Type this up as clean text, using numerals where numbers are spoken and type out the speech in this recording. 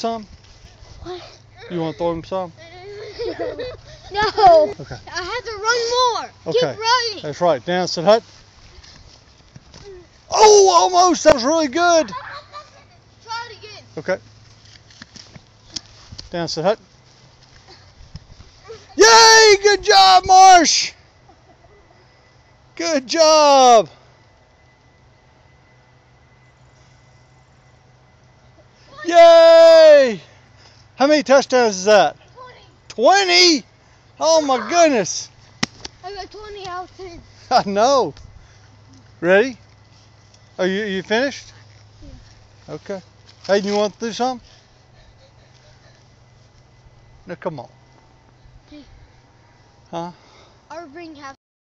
some? What? You want to throw him some? No. Okay. I have to run more. Okay. Keep running. That's right. Down, sit, hut. Oh, almost. That was really good. Try it again. Okay. Down, sit, hut. Yay! Good job, Marsh. Good job. Yay! How many touchdowns is that? 20? Oh my goodness. I got 20 out of 10. I know. Ready? Oh, you finished? Yeah. Okay. Hey, you want to do something? No, come on. Hey. Huh? I'll bring half.